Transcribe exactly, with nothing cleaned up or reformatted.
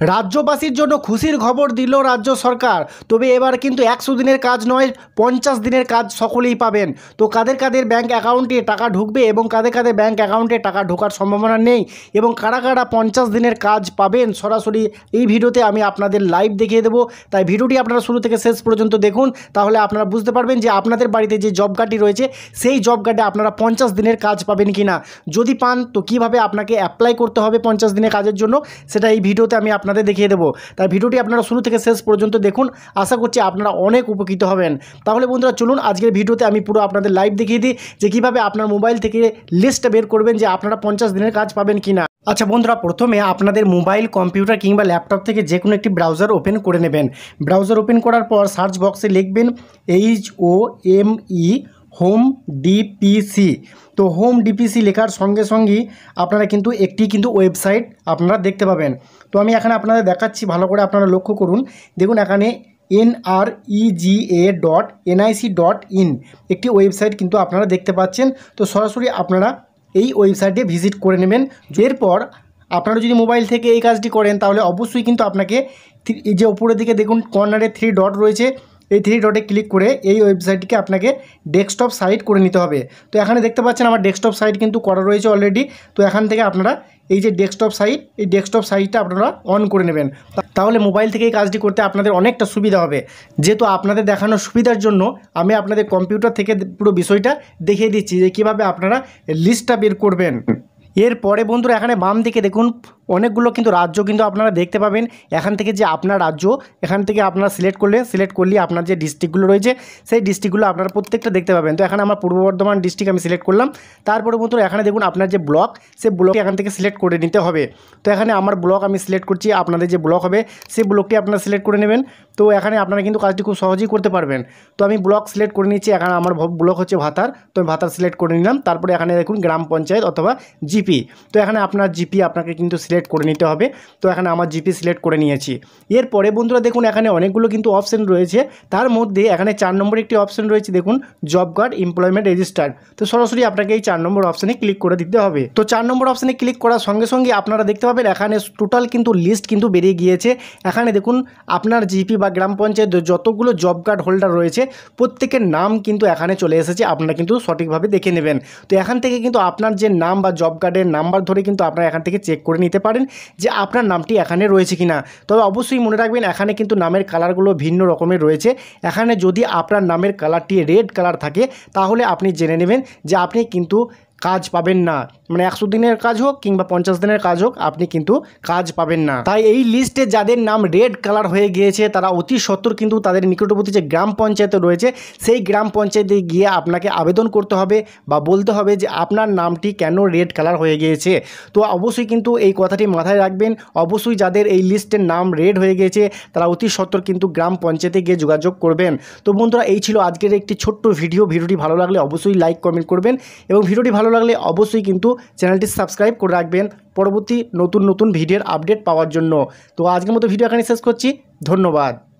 রাজ্যবাসীর জন্য খুশির খবর দিল রাজ্য সরকার। তবে এবার কিন্তু একশো দিনের কাজ নয়, পঞ্চাশ দিনের কাজ সকলেই পাবেন। তো কাদের কাদের ব্যাঙ্ক অ্যাকাউন্টে টাকা ঢুকবে এবং কাদের কাদের ব্যাঙ্ক অ্যাকাউন্টে টাকা ঢোকার সম্ভাবনা নেই এবং কারা কারা পঞ্চাশ দিনের কাজ পাবেন সরাসরি এই ভিডিওতে আমি আপনাদের লাইভ দেখিয়ে দেবো। তাই ভিডিওটি আপনারা শুরু থেকে শেষ পর্যন্ত দেখুন, তাহলে আপনারা বুঝতে পারবেন যে আপনাদের বাড়িতে যে জব কার্ডটি রয়েছে সেই জব কার্ডে আপনারা পঞ্চাশ দিনের কাজ পাবেন কি না। যদি পান তো কীভাবে আপনাকে অ্যাপ্লাই করতে হবে পঞ্চাশ দিনের কাজের জন্য সেটা এই ভিডিওতে আমি আপনাদের দেখিয়ে দেবো। তাই ভিডিওটি আপনারা শুরু থেকে শেষ পর্যন্ত দেখুন, আশা করছি আপনারা অনেক উপকৃত হবেন। তাহলে বন্ধুরা চলুন আজকের ভিডিওতে আমি পুরো আপনাদের লাইভ দেখিয়ে দিই যে কীভাবে আপনার মোবাইল থেকে লিস্টটা বের করবেন যে আপনারা পঞ্চাশ দিনের কাজ পাবেন কি না। আচ্ছা বন্ধুরা, প্রথমে আপনাদের মোবাইল, কম্পিউটার কিংবা ল্যাপটপ থেকে যে কোনো একটি ব্রাউজার ওপেন করে নেবেন। ব্রাউজার ওপেন করার পর সার্চ বক্সে লিখবেন H O M E home DPC. তো হোম ডিপিসি লেখার সঙ্গে সঙ্গেই আপনারা কিন্তু একটি কিন্তু ওয়েবসাইট আপনারা দেখতে পাবেন। তো আমি এখানে আপনাদের দেখাচ্ছি, ভালো করে আপনারা লক্ষ্য করুন। দেখুন এখানে N R E G A dot N I C dot in একটি ওয়েবসাইট কিন্তু আপনারা দেখতে পাচ্ছেন। তো সরাসরি আপনারা এই ওয়েবসাইটে ভিজিট করে নেবেন। এরপর আপনারা যদি মোবাইল থেকে এই কাজটি করেন তাহলে অবশ্যই কিন্তু আপনাকে এই যে উপরের দিকে দেখুন কর্নারে থ্রি ডট রয়েছে, এই থ্রি ডটে ক্লিক করে এই ওয়েবসাইটটিকে আপনাকে ডেস্কটপ সাইট করে নিতে হবে। তো এখানে দেখতে পাচ্ছেন আমার ডেস্কটপ সাইট কিন্তু করা রয়েছে অলরেডি। তো এখান থেকে আপনারা এই যে ডেস্কটপ সাইট, এই ডেস্কটপ সাইটটা আপনারা অন করে নেবেন। তাহলে মোবাইল থেকে এই কাজটি করতে আপনাদের অনেকটা সুবিধা হবে। যেহেতু আপনাদের দেখানোর সুবিধার জন্য আমি আপনাদের কম্পিউটার থেকে পুরো বিষয়টা দেখিয়ে দিচ্ছি যে কীভাবে আপনারা লিস্টটা বের করবেন। এরপরে বন্ধুরা এখানে বাম দিকে দেখুন অনেকগুলো কিন্তু রাজ্য কিন্তু আপনারা দেখতে পাবেন। এখান থেকে যে আপনার রাজ্য, এখান থেকে আপনারা সিলেক্ট করলে সিলেক্ট করলে আপনার যে ডিস্ট্রিক্টগুলো রয়েছে সেই ডিস্ট্রিক্টগুলো আপনারা প্রত্যেকটা দেখতে পাবেন। তো এখানে আমার পূর্ব বর্ধমান ডিস্ট্রিক্ট আমি সিলেক্ট করলাম। তারপরে বন্ধুরা এখানে দেখুন আপনার যে ব্লক, সেই ব্লকটি এখান থেকে সিলেক্ট করে নিতে হবে। তো এখানে আমার ব্লক আমি সিলেক্ট করছি, আপনাদের যে ব্লক হবে সেই ব্লকটি আপনারা সিলেক্ট করে নেবেন। তো এখানে আপনারা কিন্তু কাজটি খুব সহজেই করতে পারবেন। তো আমি ব্লক সিলেক্ট করে নিচ্ছি। এখানে আমার ব্লক হচ্ছে ভাতার, তো আমি ভাতার সিলেক্ট করে নিলাম। তারপরে এখানে দেখুন গ্রাম পঞ্চায়েত অথবা জিপি। তো এখানে আপনার জিপি আপনাকে কিন্তু সিলেক্ট করে নিতে হবে। তো এখানে আমার জিপি সিলেক্ট করে নিয়েছি। এরপরে বন্ধুরা দেখুন এখানে অনেকগুলো কিন্তু অপশন রয়েছে, তার মধ্যে এখানে চার নম্বর একটি অপশন রয়েছে দেখুন জব কার্ড এমপ্লয়মেন্ট রেজিস্টার। তো সরাসরি আপনাকে এই চার নম্বর অপশানে ক্লিক করে দিতে হবে। তো চার নম্বর অপশানে ক্লিক করার সঙ্গে সঙ্গে আপনারা দেখতে পাবেন এখানে টোটাল কিন্তু লিস্ট কিন্তু বেরিয়ে গিয়েছে। এখানে দেখুন আপনার জিপি বা গ্রাম পঞ্চায়েত যতগুলো জব কার্ড হোল্ডার রয়েছে প্রত্যেকের নাম কিন্তু এখানে চলে এসেছে, আপনারা কিন্তু সঠিকভাবে দেখে নেবেন। তো এখান থেকে কিন্তু আপনার যে নাম বা জব কার্ডের নাম্বার ধরে কিন্তু আপনারা এখান থেকে চেক করে নিতে পারেন যে আপনার নামটি এখানে রয়েছে কিনা। তবে অবশ্যই মনে রাখবেন এখানে কিন্তু নামের কালারগুলো ভিন্ন রকমের রয়েছে। এখানে যদি আপনার নামের কালারটি রেড কালার থাকে তাহলে আপনি জেনে নেবেন যে আপনি কিন্তু কাজ পাবেন না, মানে একশো দিনের কাজ হোক কিংবা পঞ্চাশ দিনের কাজ হোক আপনি কিন্তু কাজ পাবেন না। তাই এই লিস্টে যাদের নাম রেড কালার হয়ে গিয়েছে তারা অতি সত্বর কিন্তু তাদের নিকটবর্তী যে গ্রাম পঞ্চায়েত রয়েছে সেই গ্রাম পঞ্চায়েতে গিয়ে আপনাকে আবেদন করতে হবে বা বলতে হবে যে আপনার নামটি কেন রেড কালার হয়ে গিয়েছে। তো অবশ্যই কিন্তু এই কথাটি মাথায় রাখবেন। অবশ্যই যাদের এই লিস্টের নাম রেড হয়ে গিয়েছে তারা অতি সত্বর কিন্তু গ্রাম পঞ্চায়েতে গিয়ে যোগাযোগ করবেন। তো বন্ধুরা এই ছিল আজকের একটি ছোট্ট ভিডিও। ভিডিওটি ভালো লাগলে অবশ্যই লাইক কমেন্ট করবেন এবং ভিডিওটি ভালো লাগলে অবশ্যই কিন্তু চ্যানেলটি সাবস্ক্রাইব করে রাখবেন পরবর্তী নতুন নতুন ভিডিওর আপডেট পাওয়ার জন্য। তো আজকের মতো ভিডিও এখানে শেষ করছি, ধন্যবাদ।